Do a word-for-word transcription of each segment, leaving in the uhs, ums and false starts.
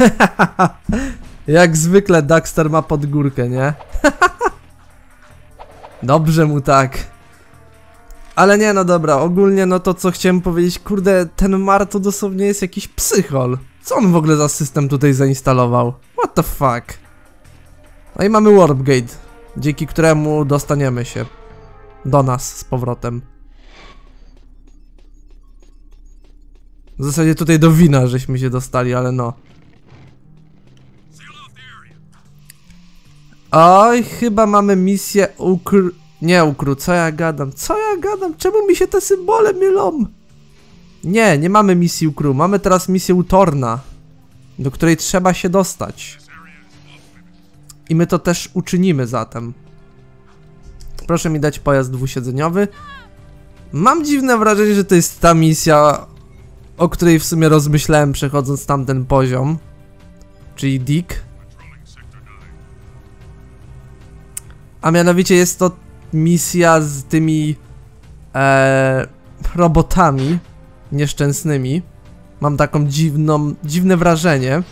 Jak zwykle Daxter ma pod górkę, nie? Dobrze mu tak. Ale nie, no dobra, ogólnie no to co chciałem powiedzieć, kurde, ten Mar to dosłownie jest jakiś psychol. Co on w ogóle za system tutaj zainstalował? What the fuck? No i mamy Warpgate, dzięki któremu dostaniemy się do nas z powrotem. W zasadzie tutaj do wina żeśmy się dostali, ale no. Oj, chyba mamy misję ukr... Nie ukru, co ja gadam? Co ja gadam? Czemu mi się te symbole mylą? Nie, nie mamy misji ukru, mamy teraz misję u Torna, do której trzeba się dostać. I my to też uczynimy zatem. Proszę mi dać pojazd dwusiedzeniowy. Mam dziwne wrażenie, że to jest ta misja, o której w sumie rozmyślałem przechodząc tamten poziom. Czyli Dick. A mianowicie jest to misja z tymi e, robotami nieszczęsnymi. Mam taką dziwną, dziwne wrażenie.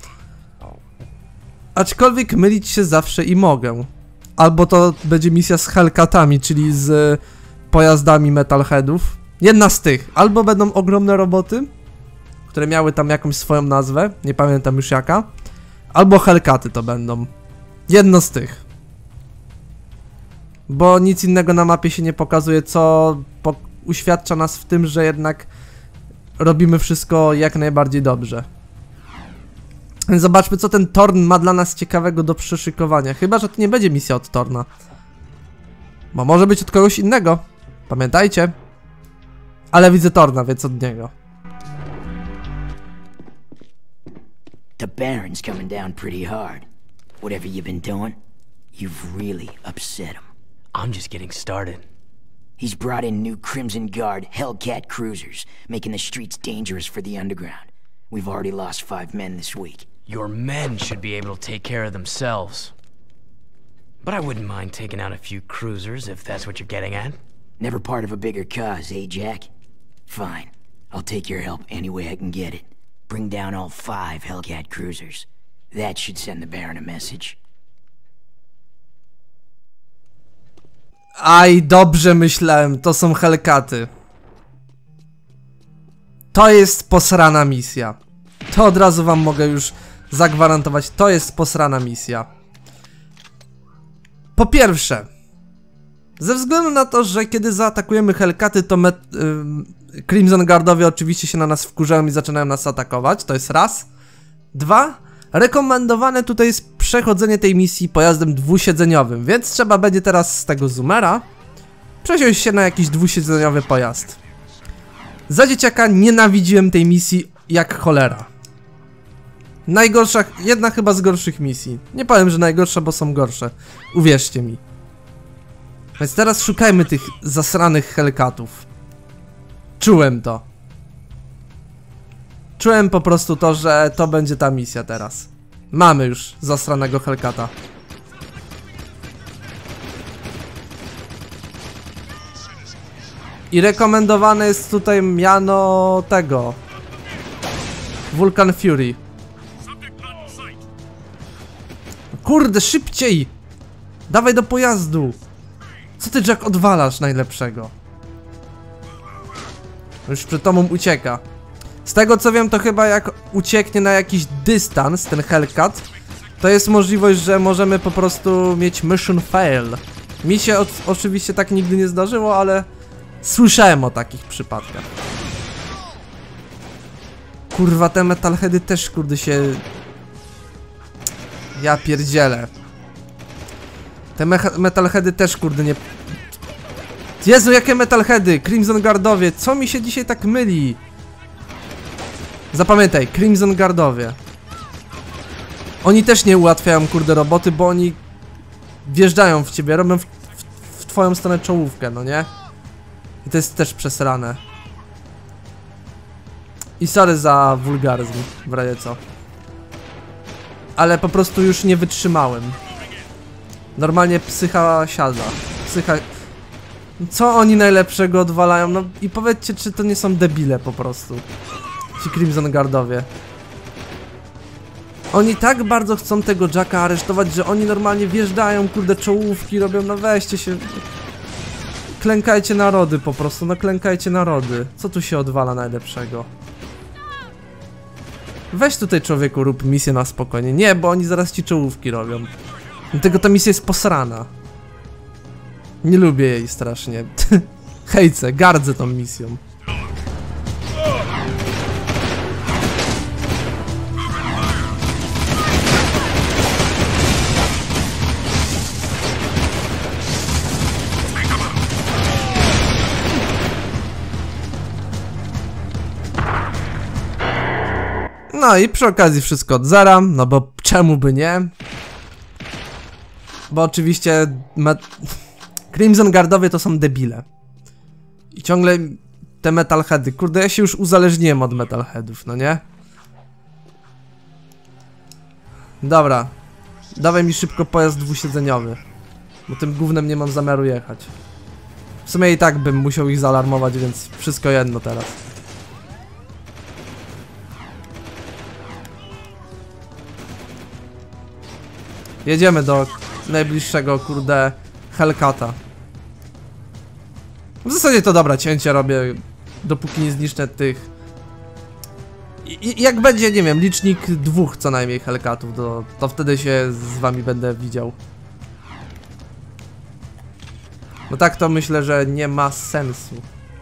Aczkolwiek mylić się zawsze i mogę. Albo to będzie misja z Hellcatami, czyli z pojazdami Metalheadów. Jedna z tych. Albo będą ogromne roboty, które miały tam jakąś swoją nazwę, nie pamiętam już jaka. Albo Hellcaty to będą. Jedno z tych. Bo nic innego na mapie się nie pokazuje, co po uświadcza nas w tym, że jednak robimy wszystko jak najbardziej dobrze. Więc zobaczmy, co ten Torn ma dla nas ciekawego do przeszykowania. Chyba że to nie będzie misja od Torna. Bo może być od kogoś innego. Pamiętajcie. Ale widzę Torna, więc od niego. The Baron's coming down pretty hard. Whatever you've been doing, you've really upset him. I'm just getting started. He's brought in new Crimson Guard Hellcat cruisers, making the streets dangerous for the underground. We've already lost five men this week. Your men should be able to take care of themselves. But I wouldn't mind taking out a few cruisers if that's what you're getting at. Never part of a bigger cause, eh, Jack? Fine. I'll take your help any way I can get it. Bring down all five Hellcat cruisers. That should send the Baron a message. Aj, dobrze myślałem, to są Hellcaty. To jest posrana misja. To od razu wam mogę już zagwarantować, to jest posrana misja. Po pierwsze, ze względu na to, że kiedy zaatakujemy Hellcaty, to met, yy, Crimson Guardowie oczywiście się na nas wkurzają i zaczynają nas atakować, to jest raz. Dwa, rekomendowane tutaj jest przechodzenie tej misji pojazdem dwusiedzeniowym, więc trzeba będzie teraz z tego zoomera przesiąść się na jakiś dwusiedzeniowy pojazd. Za dzieciaka nienawidziłem tej misji jak cholera. Najgorsza, jedna chyba z gorszych misji. Nie powiem, że najgorsza, bo są gorsze. Uwierzcie mi. Więc teraz szukajmy tych zasranych Hellcatów. Czułem to. Czułem po prostu to, że to będzie ta misja teraz. Mamy już zasranego Hellcata. I rekomendowane jest tutaj miano tego Vulcan Fury. Kurde, szybciej! Dawaj do pojazdu! Co ty, Jack, odwalasz najlepszego? Już przed tobą ucieka. Z tego co wiem, to chyba jak ucieknie na jakiś dystans ten Hellcat, to jest możliwość, że możemy po prostu mieć mission fail. Mi się o, oczywiście tak nigdy nie zdarzyło, ale słyszałem o takich przypadkach. Kurwa, te Metalheady też, kurde, się... Ja pierdzielę. Te Metalheady też, kurde, nie... Jezu, jakie Metalheady! Crimson Guardowie! Co mi się dzisiaj tak myli? Zapamiętaj, Crimson Guardowie. Oni też nie ułatwiają, kurde, roboty, bo oni wjeżdżają w ciebie, robią w, w, w twoją stronę czołówkę, no nie? I to jest też przesrane. I sorry za wulgaryzm, w razie co. Ale po prostu już nie wytrzymałem. Normalnie psycha siada. Psycha... Co oni najlepszego odwalają? No i powiedzcie, czy to nie są debile po prostu. Ci Crimson Guardowie. Oni tak bardzo chcą tego Jacka aresztować, że oni normalnie wjeżdżają, kurde, czołówki robią, no weźcie się. Klękajcie narody po prostu, no klękajcie narody. Co tu się odwala najlepszego? Weź tutaj, człowieku, rób misję na spokojnie. Nie, bo oni zaraz ci czołówki robią. Dlatego ta misja jest posrana. Nie lubię jej strasznie. Hejcę, gardzę tą misją. No i przy okazji wszystko od zera, no bo czemu by nie? Bo oczywiście Crimson Guardowie to są debile. I ciągle te metalheady, kurde, ja się już uzależniłem od metalheadów, no nie? Dobra, dawaj mi szybko pojazd dwusiedzeniowy, bo tym gównem nie mam zamiaru jechać. W sumie i tak bym musiał ich zaalarmować, więc wszystko jedno teraz. Jedziemy do najbliższego, kurde, Hellcata. W zasadzie to dobra, cięcie robię, dopóki nie zniszczę tych... I, jak będzie, nie wiem, licznik dwóch co najmniej Hellcatów, to, to wtedy się z wami będę widział. No tak to myślę, że nie ma sensu.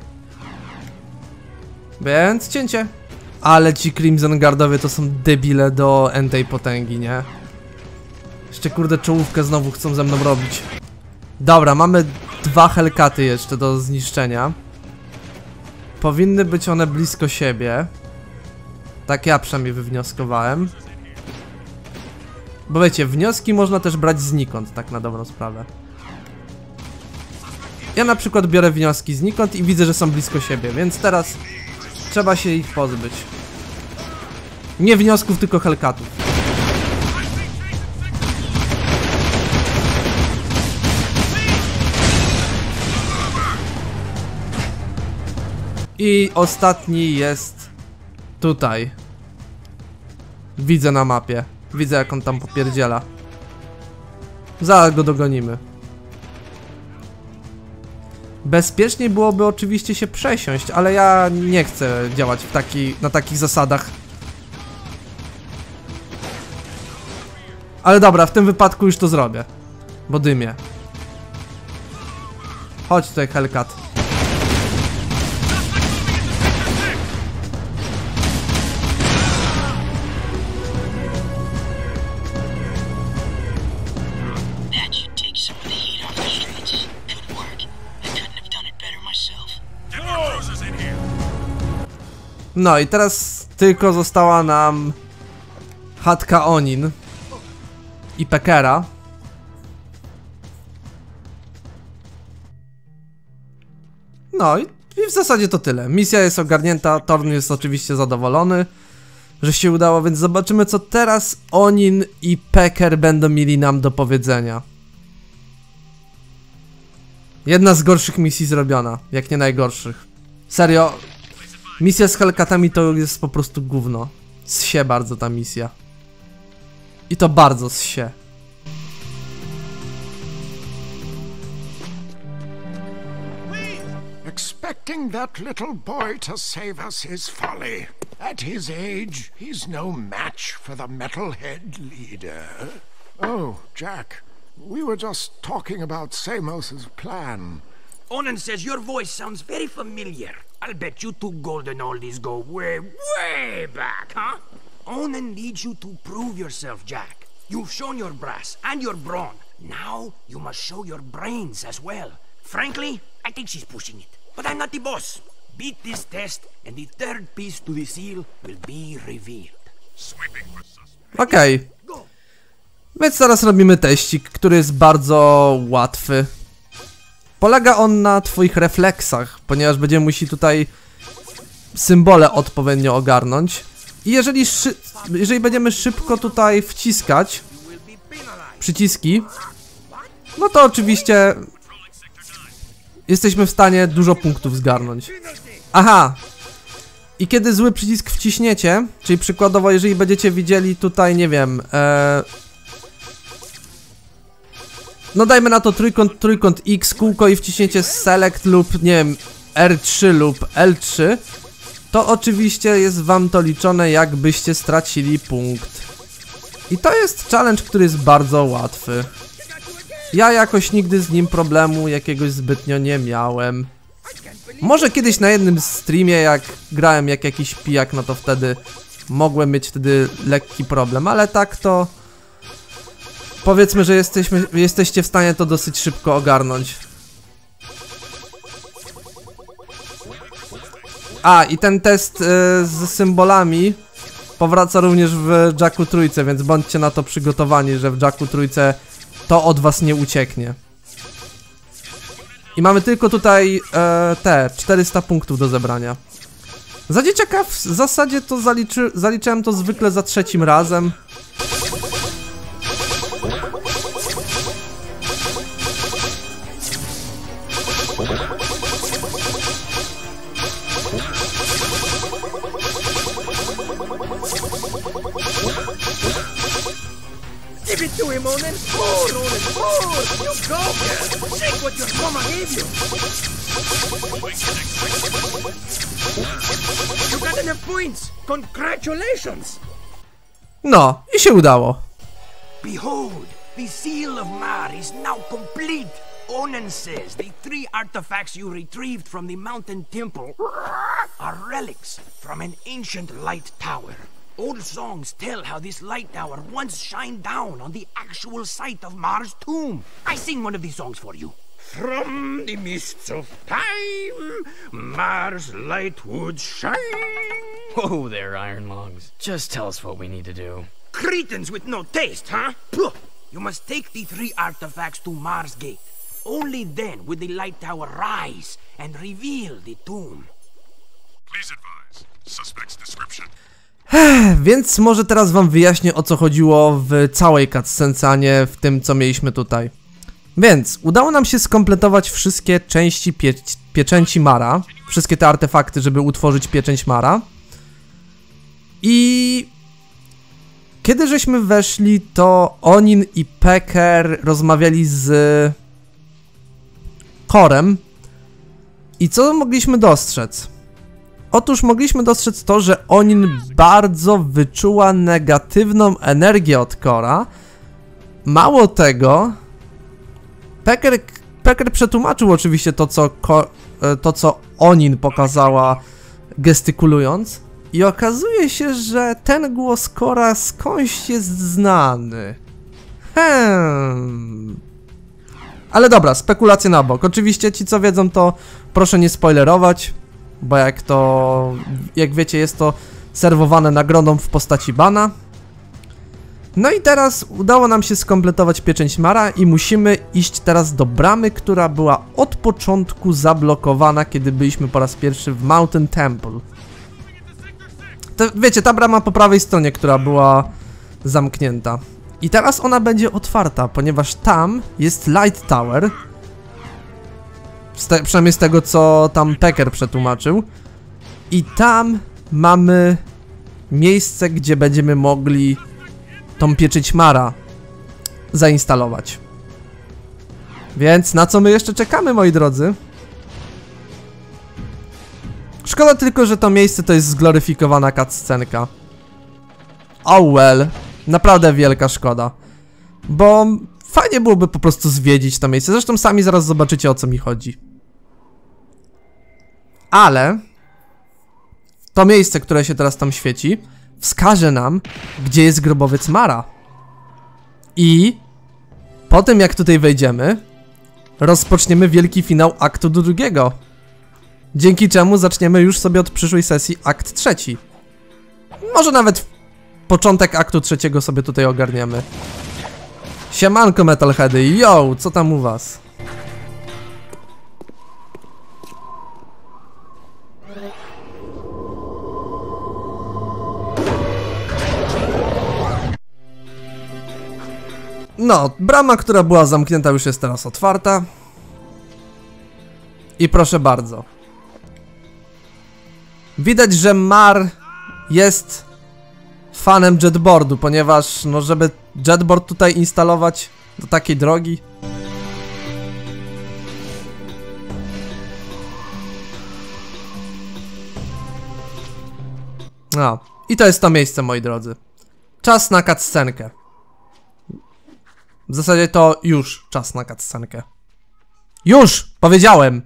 Więc cięcie. Ale ci Crimson Guardowie to są debile do entej potęgi, nie? Jeszcze, kurde, czołówkę znowu chcą ze mną robić. Dobra, mamy dwa Hellcaty jeszcze do zniszczenia. Powinny być one blisko siebie. Tak ja przynajmniej wywnioskowałem. Bo wiecie, wnioski można też brać znikąd, tak na dobrą sprawę. Ja na przykład biorę wnioski znikąd i widzę, że są blisko siebie, więc teraz trzeba się ich pozbyć. Nie wniosków, tylko Hellcatów. I ostatni jest tutaj. Widzę na mapie. Widzę, jak on tam popierdziela. Zaraz go dogonimy. Bezpieczniej byłoby oczywiście się przesiąść, ale ja nie chcę działać w taki, na takich zasadach. Ale dobra, w tym wypadku już to zrobię. Bo dymię. Chodź tutaj, Hellcat. No i teraz tylko została nam chatka Onin i Pekera. No i, i w zasadzie to tyle. Misja jest ogarnięta, Thorn jest oczywiście zadowolony, że się udało, więc zobaczymy, co teraz Onin i Peker będą mieli nam do powiedzenia. Jedna z gorszych misji zrobiona, jak nie najgorszych. Serio, misja z Hellcatami to jest po prostu gówno. Zsie bardzo ta misja. I to bardzo zsie. Expecting that little boy to save us is folly. At his age, he's no match for the metalhead leader. Oh, Jack, we were just talking about Samos's plan. Onan says your voice sounds very familiar. I'll bet you two golden oldies go way, way back, huh? Onan needs you to prove yourself, Jack. You've shown your brass and your brawn. Now you must show your brains as well. Frankly, I think she's pushing it. But I'm not the boss. Beat this test, and the third piece to the seal will be revealed. Okej. Okay. Więc teraz robimy teścik, który jest bardzo łatwy. Polega on na twoich refleksach, ponieważ będziemy musieli tutaj symbole odpowiednio ogarnąć. I jeżeli, szy jeżeli będziemy szybko tutaj wciskać przyciski, no to oczywiście jesteśmy w stanie dużo punktów zgarnąć. Aha! I kiedy zły przycisk wciśniecie, czyli przykładowo jeżeli będziecie widzieli tutaj, nie wiem, e... no dajmy na to trójkąt, trójkąt X, kółko i wciśniecie select lub, nie wiem, R trzy lub L trzy, to oczywiście jest wam to liczone, jakbyście stracili punkt. I to jest challenge, który jest bardzo łatwy. Ja jakoś nigdy z nim problemu jakiegoś zbytnio nie miałem. Może kiedyś na jednym streamie, jak grałem jak jakiś pijak, no to wtedy mogłem mieć wtedy lekki problem, ale tak to... Powiedzmy, że jesteśmy, jesteście w stanie to dosyć szybko ogarnąć. A, i ten test y, z symbolami powraca również w Jacku trójce, więc bądźcie na to przygotowani, że w Jacku trójce to od was nie ucieknie. I mamy tylko tutaj e, te czterysta punktów do zebrania. Za dzieciaka w zasadzie to zaliczy, zaliczyłem to zwykle za trzecim razem. Give it to him, Onin! More, Onin, more! You go, girl! Take what your mama gave you! You got enough points! Congratulations! No, i się udało. Behold, the seal of Mar is now complete! Onin says the three artifacts you retrieved from the mountain temple are relics from an ancient light tower. Old songs tell how this light tower once shined down on the actual site of Mar's tomb. I sing one of these songs for you. From the mists of time, Mars light would shine. Whoa there, Iron Lungs. Just tell us what we need to do. Cretans with no taste, huh? Puh. You must take the three artifacts to Mars Gate. Only then will the light tower rise and reveal the tomb. Please advise. Suspect's description. Więc może teraz wam wyjaśnię, o co chodziło w całej cutscence, a nie w tym, co mieliśmy tutaj. Więc udało nam się skompletować wszystkie części pie pieczęci Mara, wszystkie te artefakty, żeby utworzyć pieczęć Mara. I kiedy żeśmy weszli, to Onin i Pecker rozmawiali z Corem. I co mogliśmy dostrzec? Otóż mogliśmy dostrzec to, że Onin bardzo wyczuła negatywną energię od Cora. Mało tego, Pecker, Pecker przetłumaczył oczywiście to co, to, co Onin pokazała gestykulując. I okazuje się, że ten głos Cora skądś jest znany. Hmm. Ale dobra, spekulacje na bok. Oczywiście ci co wiedzą, to proszę nie spoilerować. Bo jak to, jak wiecie, jest to serwowane nagrodą w postaci bana. No i teraz udało nam się skompletować pieczęć Mara i musimy iść teraz do bramy, która była od początku zablokowana, kiedy byliśmy po raz pierwszy w Mountain Temple. To, wiecie, ta brama po prawej stronie, która była zamknięta. I teraz ona będzie otwarta, ponieważ tam jest Light Tower. Z te, przynajmniej z tego, co tam Pecker przetłumaczył. I tam mamy miejsce, gdzie będziemy mogli tą pieczęć Mara zainstalować. Więc na co my jeszcze czekamy, moi drodzy? Szkoda tylko, że to miejsce to jest zgloryfikowana cutscenka. Oh well. Naprawdę wielka szkoda. Bo fajnie byłoby po prostu zwiedzić to miejsce. Zresztą sami zaraz zobaczycie, o co mi chodzi. Ale to miejsce, które się teraz tam świeci, wskaże nam, gdzie jest grobowiec Mara. I po tym, jak tutaj wejdziemy, rozpoczniemy wielki finał aktu drugiego. Dzięki czemu zaczniemy już sobie od przyszłej sesji akt trzeci. Może nawet początek aktu trzeciego sobie tutaj ogarniemy. Siemanko Metalheady, yo, co tam u was? No, brama, która była zamknięta, już jest teraz otwarta. I proszę bardzo. Widać, że Mar jest fanem jetboardu, ponieważ no żeby jetboard tutaj instalować do takiej drogi. No, i to jest to miejsce, moi drodzy. Czas na cutscenkę. W zasadzie to już czas na cutscenkę. Już! Powiedziałem!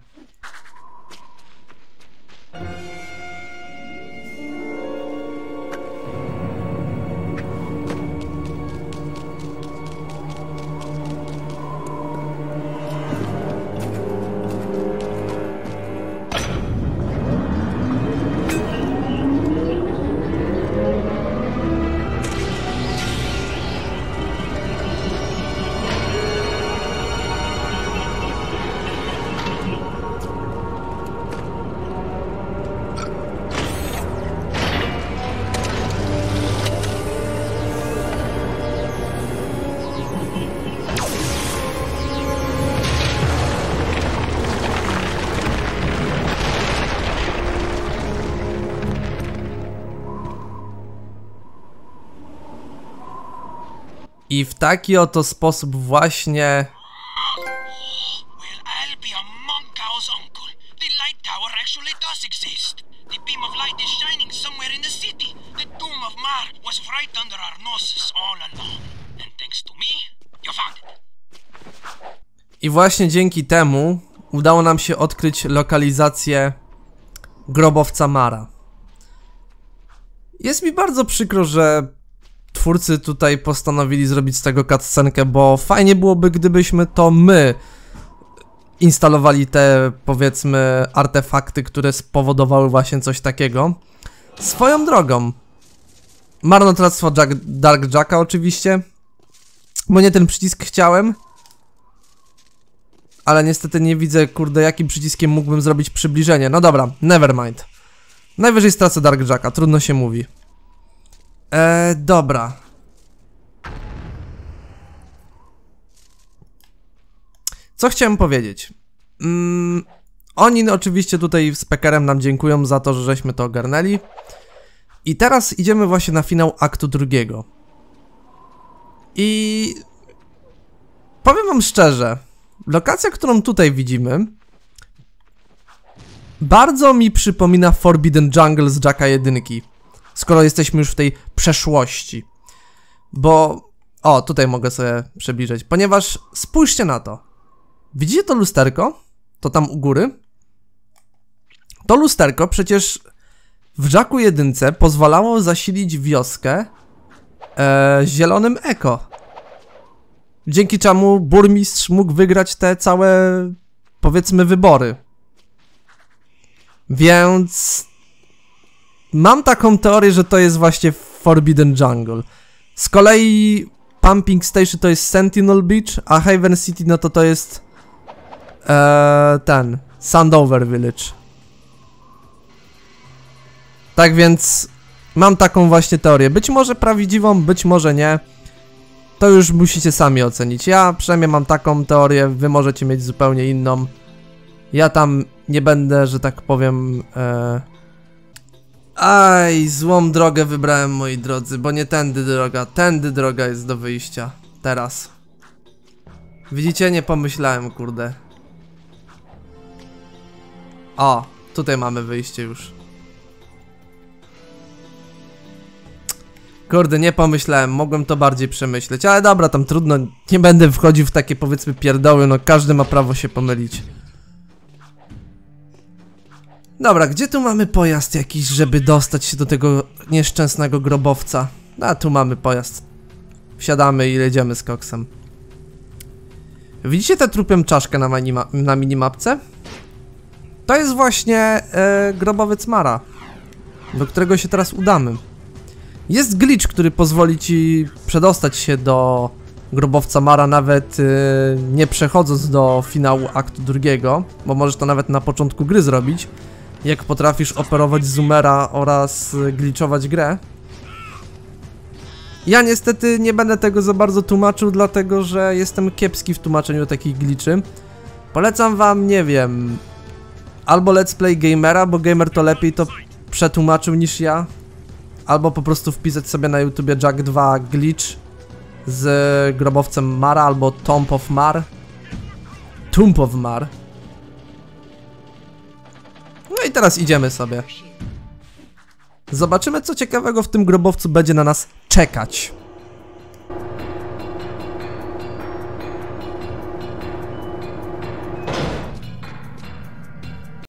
I w taki oto sposób właśnie... Well, I'll be a monkow's uncle. The light tower actually does exist. The beam of light is shining somewhere in the city. The Doom of Mar was right under our noses all along. And thanks to me, you found it. I właśnie dzięki temu udało nam się odkryć lokalizację grobowca Mara. Jest mi bardzo przykro, że twórcy tutaj postanowili zrobić z tego cutscenkę, bo fajnie byłoby, gdybyśmy to my instalowali te, powiedzmy, artefakty, które spowodowały właśnie coś takiego. Swoją drogą, marnotrawstwo Jack, Dark Jacka oczywiście, bo nie ten przycisk chciałem, ale niestety nie widzę, kurde, jakim przyciskiem mógłbym zrobić przybliżenie. No dobra, nevermind. Najwyżej stracę Dark Jacka, trudno się mówi. Eee, dobra. Co chciałem powiedzieć? Mm, oni no, oczywiście tutaj z Peckerem nam dziękują za to, że żeśmy to ogarnęli. I teraz idziemy właśnie na finał aktu drugiego. I... powiem wam szczerze, lokacja, którą tutaj widzimy, bardzo mi przypomina Forbidden Jungle z Jacka jedynki. Skoro jesteśmy już w tej przeszłości. Bo... o, tutaj mogę sobie przybliżyć. Ponieważ spójrzcie na to. Widzicie to lusterko? To tam u góry? To lusterko przecież w Jacku jedynce pozwalało zasilić wioskę e, zielonym eko. Dzięki czemu burmistrz mógł wygrać te całe, powiedzmy, wybory. Więc... mam taką teorię, że to jest właśnie Forbidden Jungle. Z kolei Pumping Station to jest Sentinel Beach, a Haven City no to to jest ee, ten Sandover Village. Tak więc mam taką właśnie teorię. Być może prawdziwą, być może nie. To już musicie sami ocenić. Ja przynajmniej mam taką teorię, wy możecie mieć zupełnie inną. Ja tam nie będę, że tak powiem... E... Aj, złą drogę wybrałem, moi drodzy, bo nie tędy droga, tędy droga jest do wyjścia. Teraz. Widzicie? Nie pomyślałem, kurde. O, tutaj mamy wyjście już. Kurde, nie pomyślałem, mogłem to bardziej przemyśleć, ale dobra, tam trudno, nie będę wchodził w takie, powiedzmy, pierdoły, no każdy ma prawo się pomylić. Dobra, gdzie tu mamy pojazd jakiś, żeby dostać się do tego nieszczęsnego grobowca? A, tu mamy pojazd. Wsiadamy i jedziemy z koksem. Widzicie tę trupią czaszkę na, minima na minimapce? To jest właśnie e, grobowiec Mara, do którego się teraz udamy. Jest glitch, który pozwoli ci przedostać się do grobowca Mara, nawet e, nie przechodząc do finału aktu drugiego, bo możesz to nawet na początku gry zrobić, jak potrafisz operować zoomera oraz glitchować grę. Ja niestety nie będę tego za bardzo tłumaczył, dlatego że jestem kiepski w tłumaczeniu takich glitchy. Polecam wam, nie wiem, albo Let's Play Gamera, bo Gamer to lepiej to przetłumaczył niż ja. Albo po prostu wpisać sobie na YouTubie Jack dwa glitch z grobowcem Mara, albo Tomb of Mar. Tomb of Mar. No i teraz idziemy sobie. Zobaczymy, co ciekawego w tym grobowcu będzie na nas czekać.